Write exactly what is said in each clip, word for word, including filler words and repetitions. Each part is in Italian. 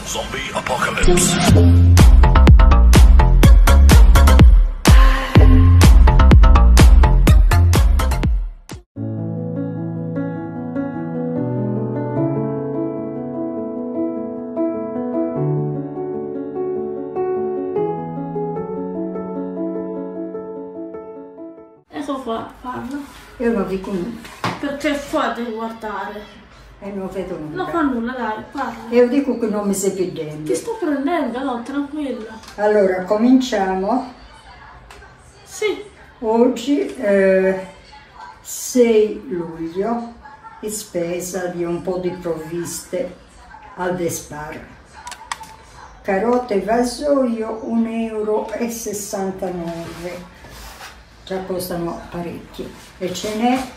Zombie Apocalypse. Ecco qua, parla. Io non vi conosco. Perché qua devi guardare. E non vedo nulla. Non fa nulla, dai, parla. Io dico che non mi stai pigliando. Ti sto prendendo, no, tranquilla. Allora, cominciamo. Sì. Oggi, eh, sei luglio, e spesa di un po' di provviste al Despar. Carote vasoio un euro e sessantanove. Già costano parecchio. E ce n'è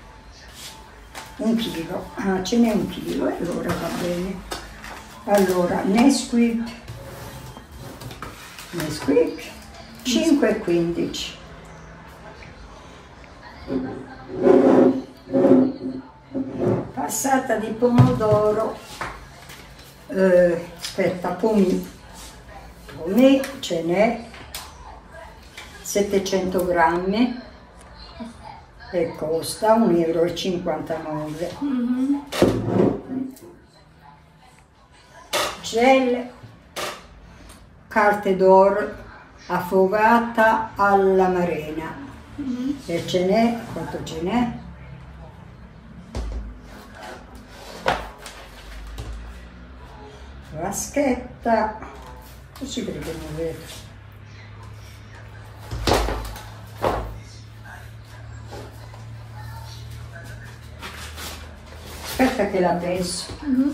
un chilo. Ah, ce n'è un chilo, e allora va bene. Allora, Nesquik, Nesquik, cinque e quindici. Passata di pomodoro, eh, aspetta, pomì, pomì ce n'è settecento grammi e costa un euro e cinquantanove. Mm-hmm. Gel carte d'oro affogata alla marena. Mm-hmm. E ce n'è, quanto ce n'è? Vaschetta, così perché non vedo. Aspetta che la peso. Mm-hmm.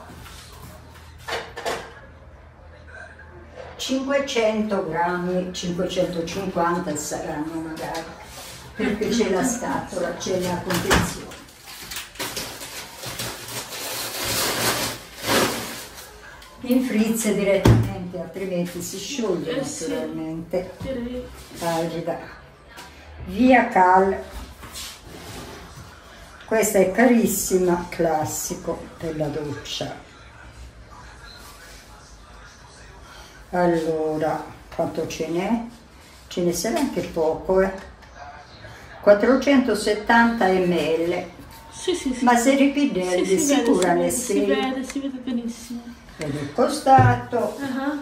cinquecento grammi, cinquecentocinquanta saranno magari, perché c'è la scatola, c'è la confezione. Infrizze direttamente, altrimenti si scioglie Eh sì. naturalmente. Direi. Agida. Via Cal. Questa è carissima, classico per la doccia. Allora, quanto ce n'è? Ce ne sarà anche poco, eh? quattrocentosettanta millilitri. Sì, sì, sì. Ma se ripide Sì, di si vede, sicura si ne vede, si sei. vede, si vede benissimo. Ed è costato. Uh-huh.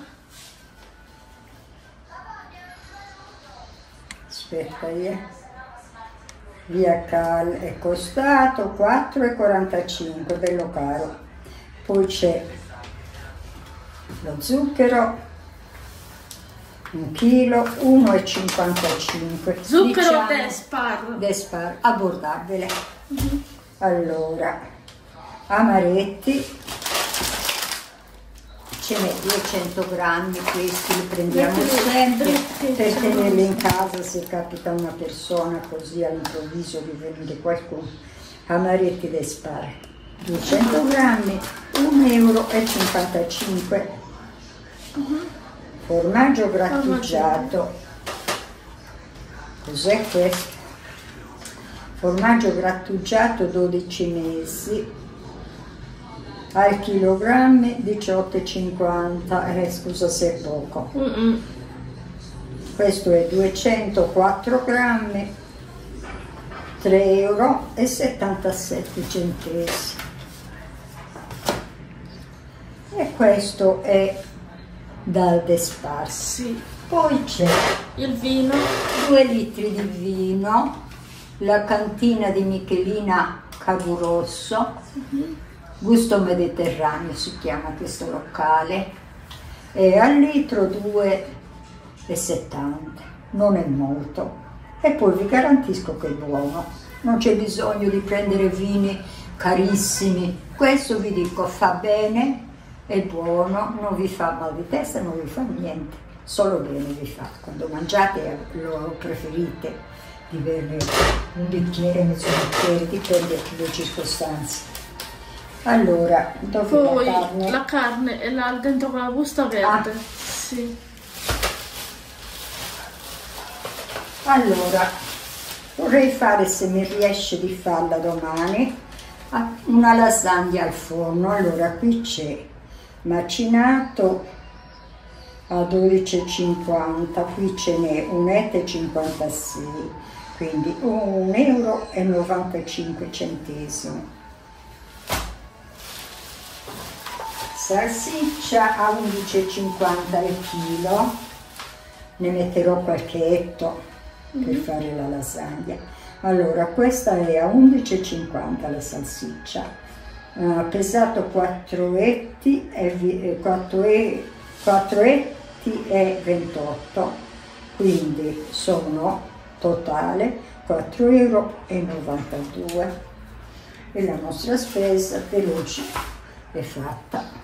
Aspetta, eh. Via Cal è costato quattro e quarantacinque, bello caro. Poi c'è lo zucchero, un chilo, uno e cinquantacinque. Zucchero Diciamo, Despar. Despar, abbordabile. Mm-hmm. Allora, amaretti, ce n'è duecento grammi, questi li prendiamo Mettili sempre dritti, per sì. tenerli in casa se capita una persona così all'improvviso di venire qualcuno. Amaretti Despar, duecento grammi, un euro e cinquantacinque. Mm-hmm. Formaggio grattugiato, cos'è questo? Formaggio grattugiato dodici mesi, al chilogrammi diciotto e cinquanta, eh, scusa se è poco. Mm-mm. Questo è duecentoquattro grammi, tre euro e settantasette centesimi. E questo è dal Despar. Sì. Poi c'è Il vino. due litri di vino, la cantina di Michelina Cavurosso, Mm-hmm. gusto mediterraneo si chiama questo locale, e al litro due e settanta, non è molto. E poi vi garantisco che è buono, non c'è bisogno di prendere vini carissimi, questo vi dico fa bene, è buono, non vi fa mal di testa, non vi fa niente, solo bene vi fa. Quando mangiate lo preferite di bere un bicchiere, mezzo bicchiere, dipende dalle circostanze. Allora, dove Poi la carne? la carne è là dentro quella busta verde. Ah. Sì. Allora, vorrei fare, se mi riesce di farla domani, una lasagna al forno. Allora, qui c'è macinato a dodici e cinquanta, qui ce n'è un e cinquantasei, quindi un euro e novantacinque centesimi. Salsiccia a undici e cinquanta il chilo, ne metterò qualche etto per mm-hmm. fare la lasagna. Allora, questa è a undici e cinquanta la salsiccia, uh, pesato quattro etti e quattro etti e ventotto, quindi sono totale quattro euro e novantadue. E la nostra spesa veloce è fatta.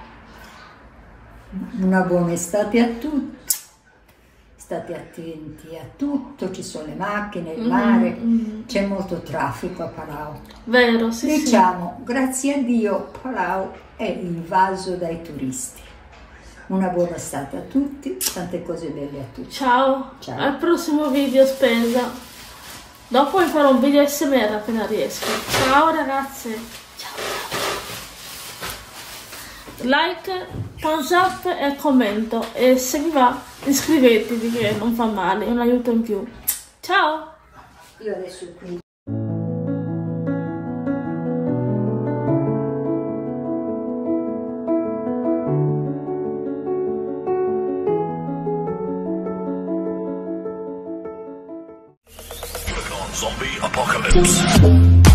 Una buona estate a tutti, state attenti a tutto, ci sono le macchine, il mare, mm-hmm. c'è molto traffico a Palau. Vero, sì, diciamo, sì. Grazie a Dio Palau è invaso dai turisti. Una buona estate a tutti, tante cose belle a tutti. Ciao, Ciao. Al prossimo video spesa. Dopo vi farò un video A S M R appena riesco. Ciao ragazze. Ciao. Like, thumbs up e commento, e se vi va iscrivetevi che non fa male, è un aiuto in più. Ciao! Io adesso qui. Zombie apocalypse.